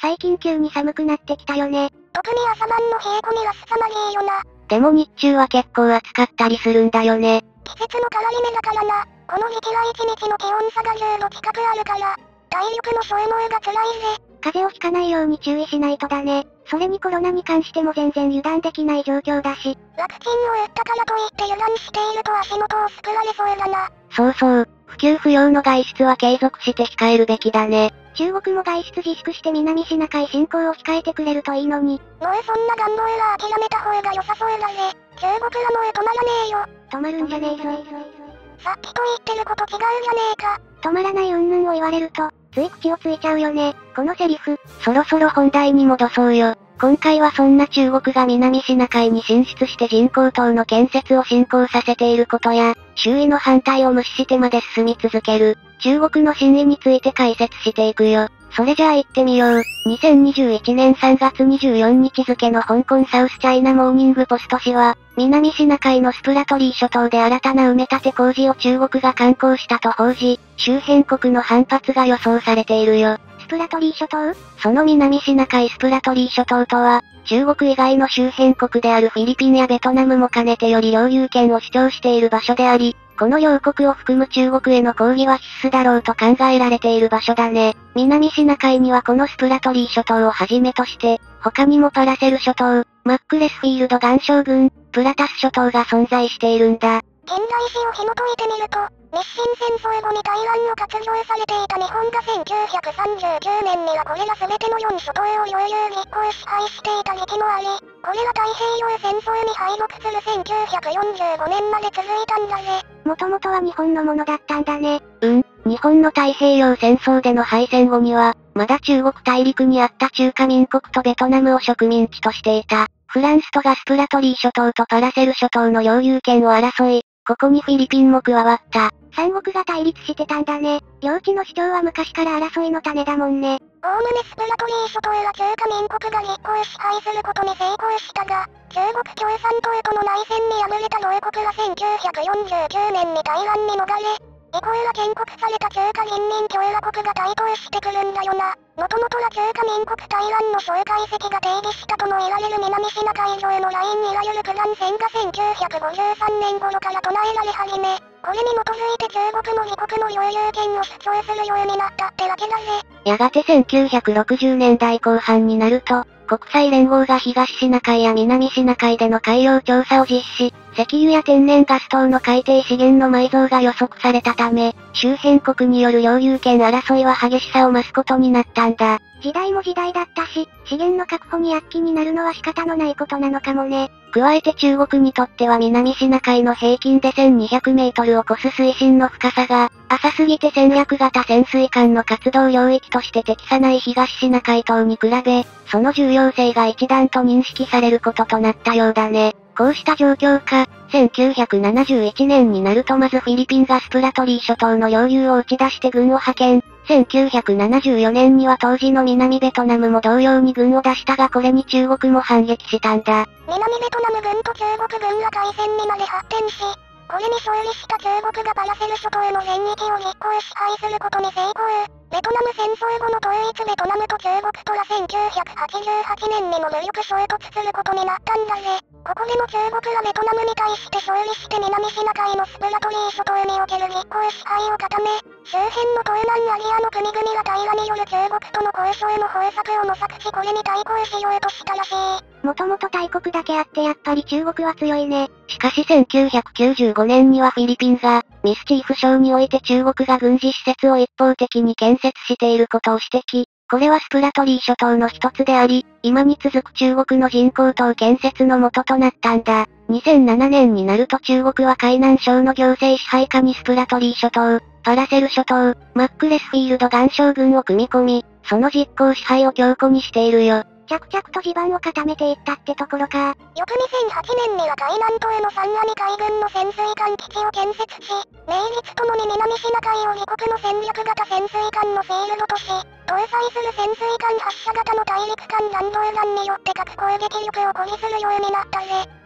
最近急に寒くなってきたよね。 特に朝晩の冷え込みは凄まじいよな。 でも日中は結構暑かったりするんだよね。 季節の変わり目だからな。この時期は1日の気温差が10度近くあるから、体力の消耗が辛いぜ。 風邪をひかないように注意しないとだね。それにコロナに関しても全然油断できない状況だし。 ワクチンを打ったからといって油断していると足元をすくわれそうだな。 そうそう、不急不要の外出は継続して控えるべきだね。中国も外出自粛して南シナ海侵攻を控えてくれるといいのに。 もうそんな願望は諦めた方が良さそうだぜ。中国はもう止まらねえよ。 止まるんじゃねえぞ。 さっきと言ってること違うじゃねえか。 止まらない云々を言われると、つい口をついちゃうよね。このセリフ、そろそろ本題に戻そうよ。今回はそんな中国が南シナ海に進出して人工島の建設を進行させていることや、周囲の反対を無視してまで進み続ける、中国の真意について解説していくよ。それじゃあ行ってみよう。2021年3月24日付の香港サウスチャイナモーニングポスト紙は、南シナ海のスプラトリー諸島で新たな埋め立て工事を中国が敢行したと報じ、周辺国の反発が予想されているよ。スプラトリー諸島？その南シナ海スプラトリー諸島とは、中国以外の周辺国であるフィリピンやベトナムも兼ねてより領有権を主張している場所であり、この両国を含む中国への抗議は必須だろうと考えられている場所だね。南シナ海にはこのスプラトリー諸島をはじめとして、他にもパラセル諸島、マックレスフィールド岩礁群、プラタス諸島が存在しているんだ。 現代史を紐解いてみると、日清戦争後に台湾を割譲されていた日本が1939年にはこれら全ての4諸島を領有実行支配していた時期もあり、これは太平洋戦争に敗北する1945年まで続いたんだぜ。 もともとは日本のものだったんだね。 日本の太平洋戦争での敗戦後には、まだ中国大陸にあった中華民国とベトナムを植民地としていた。フランスとがスプラトリー諸島とパラセル諸島の領有権を争い、ここにフィリピンも加わった。 三国が対立してたんだね。領地の主張は昔から争いの種だもんね。 おおむねスプラトリー諸島は中華民国が実行支配することに成功したが、中国共産党との内戦に敗れた同国は1949年に台湾に逃れ、以降は建国された中華人民共和国が台頭してくるんだよな。もともとは中華民国台湾の蒋介石が提示したとも言われる南シナ海上のラインいわゆるプラン線が1953年頃から唱えられ始め、これに基づいて中国も自国の領有権を主張するようになったってわけだぜ。 やがて1960年代後半になると、国際連合が東シナ海や南シナ海での海洋調査を実施、石油や天然ガス等の海底資源の埋蔵が予測されたため、周辺国による領有権争いは激しさを増すことになったんだ。時代も時代だったし、資源の確保に躍起になるのは仕方のないことなのかもね。 加えて中国にとっては南シナ海の平均で1200メートルを超す水深の深さが、浅すぎて戦略型潜水艦の活動領域として適さない東シナ海島に比べ、その重要性が一段と認識されることとなったようだね。こうした状況下、1971年になるとまずフィリピンがスプラトリー諸島の領有を打ち出して軍を派遣。1974年には当時の南ベトナムも同様に軍を出したがこれに中国も反撃したんだ。 南ベトナム軍と中国軍が海戦にまで発展し、これに勝利した中国がパラセル諸島への全域を実行支配することに成功。ベトナム戦争後の統一ベトナムと中国とは1988年にも武力衝突することになったんだぜ。ここでも中国がベトナムに対して勝利して南シナ海のスプラトリー諸島における実行支配を固め、周辺の東南アジアの国々が対話による中国との交渉の方策を模索しこれに対抗しようとしたらしい。 もともと大国だけあってやっぱり中国は強いね。 しかし1995年にはフィリピンが、ミスチーフ礁において中国が軍事施設を一方的に建設していることを指摘。これはスプラトリー諸島の一つであり、今に続く中国の人工島建設の元となったんだ。2007年になると中国は海南省の行政支配下にスプラトリー諸島、パラセル諸島、マックレスフィールド岩礁群を組み込み、その実行支配を強固にしているよ。 着々と地盤を固めていったってところか。 翌2008年には海南島への三波海軍の潜水艦基地を建設し、名実ともに南シナ海を自国の戦略型潜水艦のフィールドとし、搭載する潜水艦発射型の大陸間弾道弾によって核攻撃力を誇示するようになったぜ。